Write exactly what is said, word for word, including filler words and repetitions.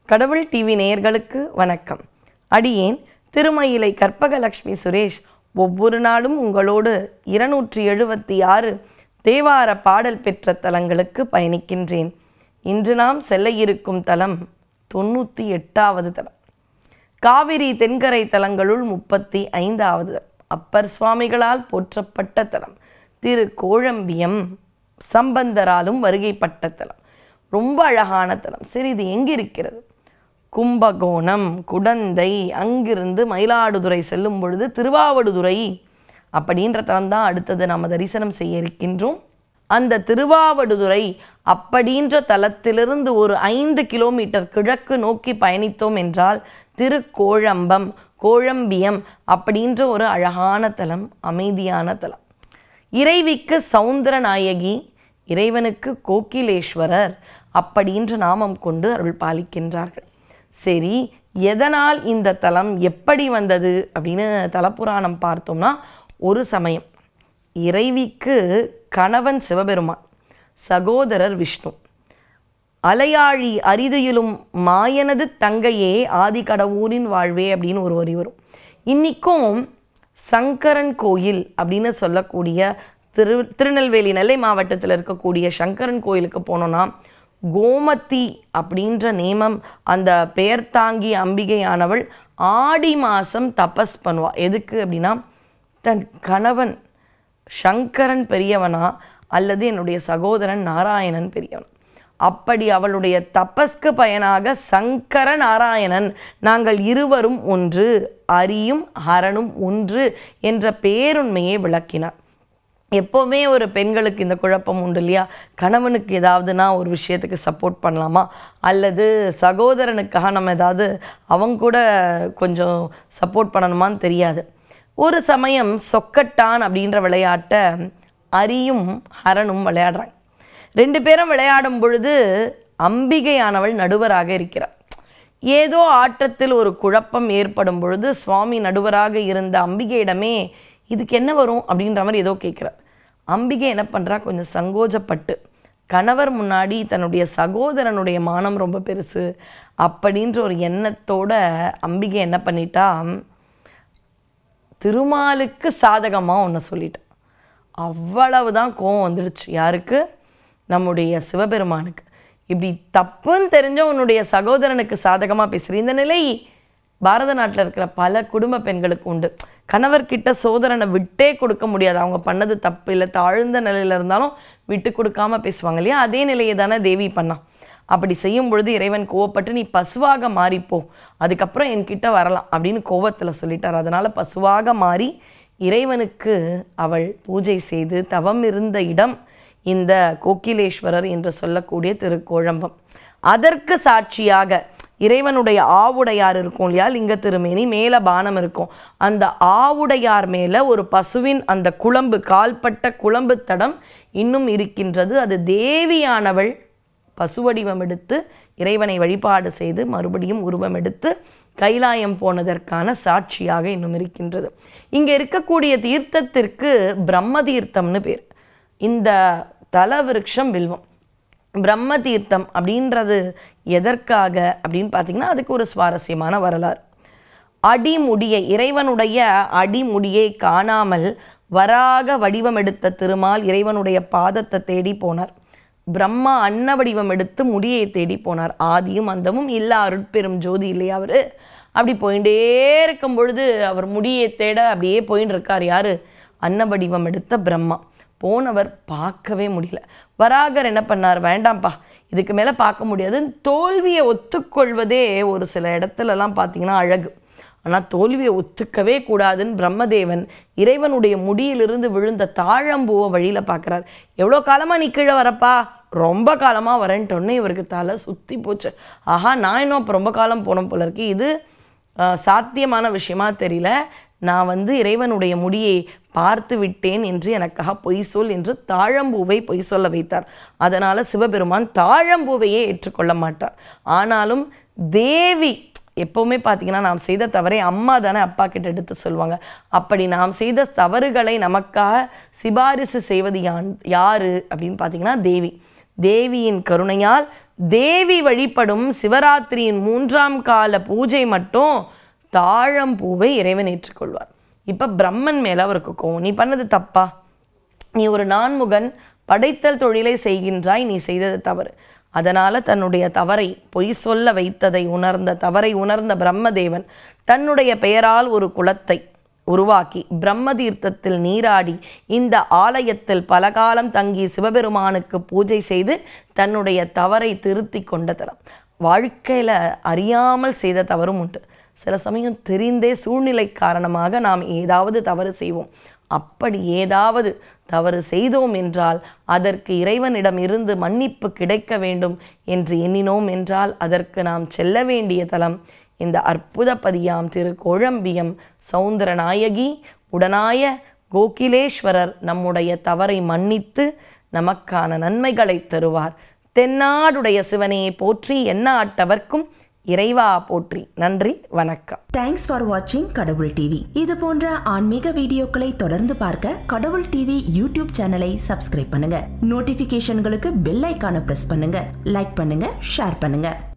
கடவுள் டிவி நேயர்களுக்கு வணக்கம். அடியேன் திருமயிலை கற்பகலட்சுமி சுரேஷ் ஒவ்வொரு நாளும் உங்களோடு இருநூற்றி எழுபத்தி ஆறு தேவார பாடல் பெற்ற தலங்களுக்கு பயணிக்கின்றேன். இன்று நாம் செல்ல இருக்கும் தலம் தொண்ணூற்றி எட்டாவது தலம். காவிரி தென்கரை தலங்களுள் முப்பத்தி ஐந்தாவது அப்பர் சுவாமிகளால் போற்றப்பட்ட தலம் திரு கோழம்பியம். சம்பந்தராலும் வருகைப்பட்ட தலம். ரொம்ப அழகான தலம். சரி, இது எங்கே இருக்கிறது? கும்பகோணம், குடந்தை, அங்கிருந்து மயிலாடுதுறை செல்லும் பொழுது திருவாவடுதுறை அப்படின்ற தலம் தான் அடுத்தது நாம் தரிசனம் செய்ய இருக்கின்றோம். அந்த திருவாவடுதுறை அப்படின்ற தலத்திலிருந்து ஒரு ஐந்து கிலோமீட்டர் கிழக்கு நோக்கி பயணித்தோம் என்றால் திருக்கோழம்பம், கோழம்பியம் அப்படின்ற ஒரு அழகான தலம், அமைதியான தலம். இறைவிக்கு சௌந்தரநாயகி, இறைவனுக்கு கோகிலேஸ்வரர் அப்படின்ற நாமம் கொண்டு அருள் பாலிக்கின்றார்கள். சரி, எதனால் இந்த தலம் எப்படி வந்தது அப்படின்னு தலப்புராணம் பார்த்தோம்னா, ஒரு சமயம் இறைவிக்கு கணவன் சிவபெருமான், சகோதரர் விஷ்ணு, அலையாழி அரிதுயிலும் மாயனது தங்கையே ஆதி கடவுரின் வாழ்வே அப்படின்னு ஒரு வரி வரும். இன்றைக்கும் சங்கரன் கோயில் அப்படின்னு சொல்லக்கூடிய திரு திருநெல்வேலி நெல்லை மாவட்டத்தில் இருக்கக்கூடிய சங்கரன் கோயிலுக்கு போனோன்னா கோமதி அப்படின்ற நேமம் அந்த பெயர் தாங்கி அம்பிகையானவள் ஆடி மாதம் தபஸ் பண்ணுவா. எதுக்கு அப்படின்னா, தன் கணவன் சங்கரன் பெரியவனா அல்லது என்னுடைய சகோதரன் நாராயணன் பெரியவன், அப்படி அவளுடைய தபஸ்க்கு பயனாக சங்கர நாராயணன் நாங்கள் இருவரும் ஒன்று, அரியும் ஹரனும் ஒன்று என்ற பேருண்மையை விளக்கினார். எப்போவுமே ஒரு பெண்களுக்கு இந்த குழப்பம் உண்டு இல்லையா? கணவனுக்கு ஏதாவதுனா ஒரு விஷயத்துக்கு சப்போர்ட் பண்ணலாமா, அல்லது சகோதரனுக்காக நம்ம ஏதாவது அவங்க கூட கொஞ்சம் சப்போர்ட் பண்ணணுமான்னு தெரியாது. ஒரு சமயம் சொக்கட்டான் அப்படின்ற விளையாட்டை அரியும் ஹரனும் விளையாடுறாங்க. ரெண்டு பேரும் விளையாடும் பொழுது அம்பிகையானவள் நடுவராக இருக்கிறார். ஏதோ ஆட்டத்தில் ஒரு குழப்பம் ஏற்படும் பொழுது சுவாமி நடுவராக இருந்த அம்பிகையிடமே இதுக்கு என்ன வரும் அப்படின்ற மாதிரி ஏதோ கேட்குறார். அம்பிகை என்ன பண்ணுறா, கொஞ்சம் சங்கோஜப்பட்டு கணவர் முன்னாடி தன்னுடைய சகோதரனுடைய மானம் ரொம்ப பெருசு அப்படின்ற ஒரு எண்ணத்தோட அம்பிகை என்ன பண்ணிட்டா, திருமாலுக்கு சாதகமாக ஒன்று சொல்லிட்டா. அவ்வளவுதான் கோவம் வந்துடுச்சு. யாருக்கு? நம்முடைய சிவபெருமானுக்கு. இப்படி தப்புன்னு தெரிஞ்ச உன்னுடைய சகோதரனுக்கு சாதகமாக பேசுகிற இந்த நிலை பாரத நாட்டில் இருக்கிற பல குடும்ப பெண்களுக்கு உண்டு. கணவர்கிட்ட சோதரனை விட்டே கொடுக்க முடியாது. அவங்க பண்ணது தப்பு இல்லை, தாழ்ந்த நிலையில் இருந்தாலும் விட்டு கொடுக்காம பேசுவாங்க இல்லையா? அதே நிலையை தானே தேவி பண்ணா. அப்படி செய்யும் பொழுது இறைவன் கோவப்பட்டு நீ பசுவாக மாறிப்போ, அதுக்கப்புறம் என்கிட்ட வரலாம் அப்படின்னு கோவத்தில் சொல்லிட்டார். அதனால் பசுவாக மாறி இறைவனுக்கு அவள் பூஜை செய்து தவம் இருந்த இடம் இந்த கோகிலேஸ்வரர் என்று சொல்லக்கூடிய திருக்கோழம்பம். அதற்கு சாட்சியாக இறைவனுடைய ஆவுடையார் இருக்கும் இல்லையா, லிங்க திருமேனி மேலே பானம் இருக்கும். அந்த ஆவுடையார் மேலே ஒரு பசுவின் அந்த குளம்பு, கால்பட்ட குளம்பு தடம் இன்னும் இருக்கின்றது. அது தேவியானவள் பசுவடிவம் எடுத்து இறைவனை வழிபாடு செய்து மறுபடியும் உருவம் எடுத்து கைலாயம் போனதற்கான சாட்சியாக இன்னும் இருக்கின்றது. இங்கே இருக்கக்கூடிய தீர்த்தத்திற்கு பிரம்ம தீர்த்தம்னு பேர். இந்த தல விருட்சம் வில்வம். பிரம்ம தீர்த்தம் அப்படின்றது எதற்காக அப்படின்னு பார்த்தீங்கன்னா, அதுக்கு ஒரு சுவாரஸ்யமான வரலாறு. அடிமுடியை, இறைவனுடைய அடிமுடியை காணாமல் வராக வடிவம் எடுத்த திருமால் இறைவனுடைய பாதத்தை தேடி போனார். பிரம்மா அன்ன வடிவம் எடுத்து முடியை தேடி போனார். ஆதியும் அந்தமும் இல்லா அருட்பெரும் ஜோதி இல்லையா அவர். அப்படி போயிட்டே இருக்கும் பொழுது அவர் முடியை தேட அப்படியே போயின்னு இருக்கார். யார்? அன்ன வடிவம் எடுத்த பிரம்மா. போனவர் பார்க்கவே முடியல. வராகர் என்ன பண்ணார், வேண்டாம்ப்பா இதுக்கு மேலே பார்க்க முடியாது, தோல்வியை ஒத்துக்கொள்வதே ஒரு சில இடத்துலலாம் பார்த்தீங்கன்னா அழகு, ஆனால் தோல்வியை ஒத்துக்கவே கூடாதுன்னு பிரம்மதேவன் இறைவனுடைய முடியிலிருந்து விழுந்த தாழம்பூவை வழியில் பார்க்குறார். எவ்வளோ காலமாக நீ கீழே வரப்பா? ரொம்ப காலமாக வரேன்ட்டோன்னே இவருக்கு தலை சுற்றி போச்சு. ஆஹா, நான் இன்னும் அப்போ ரொம்ப காலம் போனோம் போல இருக்கு, இது சாத்தியமான விஷயமா தெரியல, நான் வந்து இறைவனுடைய முடியை பார்த்து விட்டேன் என்று எனக்காக பொய் சொல் என்று தாழம்பூவை பொய் சொல்ல வைத்தார். அதனால் சிவபெருமான் தாழம்பூவையே ஏற்றுக்கொள்ள மாட்டார். ஆனாலும் தேவி எப்போவுமே பார்த்தீங்கன்னா, நாம் செய்த தவறை அம்மா தானே அப்பா கிட்ட எடுத்து சொல்லுவாங்க. அப்படி நாம் செய்த தவறுகளை நமக்காக சிபாரிசு செய்வது யான் யார் அப்படின்னு பார்த்தீங்கன்னா தேவி. தேவியின் கருணையால் தேவி வழிபடும் சிவராத்திரியின் மூன்றாம் கால பூஜை மட்டும் தாழம்பூவை இறைவன் ஏற்றுக்கொள்வார். இப்போ பிரம்மன் மேலே அவருக்கு கோவம், நீ பண்ணது தப்பா, நீ ஒரு நான்முகன் படைத்தல் தொழிலை செய்கின்றாய், நீ செய்தது தவறு. அதனால் தன்னுடைய தவறை, பொய் சொல்ல வைத்ததை உணர்ந்த தவறை உணர்ந்த பிரம்மதேவன் தன்னுடைய பெயரால் ஒரு குலத்தை உருவாக்கி பிரம்ம தீர்த்தத்தில் நீராடி இந்த ஆலயத்தில் பலகாலம் தங்கி சிவபெருமானுக்கு பூஜை செய்து தன்னுடைய தவறை திருத்தி கொண்ட தலம். வாழ்க்கையில் அறியாமல் செய்த தவறும் உண்டு. சில சமயம் தெரிந்தே சூழ்நிலை காரணமாக நாம் ஏதாவது தவறு செய்வோம். அப்படி ஏதாவது தவறு செய்தோம் என்றால் அதற்கு இறைவனிடம் இருந்து மன்னிப்பு கிடைக்க வேண்டும் என்று எண்ணினோம் என்றால் அதற்கு நாம் செல்ல வேண்டிய தலம் இந்த அற்புத பதியாம் திரு கோழம்பியம் சௌந்தரநாயகி உடனாய கோகிலேஸ்வரர் நம்முடைய தவறை மன்னித்து நமக்கான நன்மைகளை தருவார். தென்னாடுடைய சிவனே போற்றி, எந்நாட்டவர்க்கும் இறைவா போற்றி. நன்றி, வணக்கம். தேங்க்ஸ் ஃபார் வாட்சிங் கடவுள் டிவி. இது போன்ற ஆன்மீக வீடியோக்களை தொடர்ந்து பார்க்க கடவுள் டிவி யூடியூப் சேனலை சப்ஸ்கிரைப் பண்ணுங்க. நோட்டிபிகேஷன்களுக்கு பெல் ஐக்கானை பிரஸ் பண்ணுங்க. லைக் பண்ணுங்க, ஷேர் பண்ணுங்க.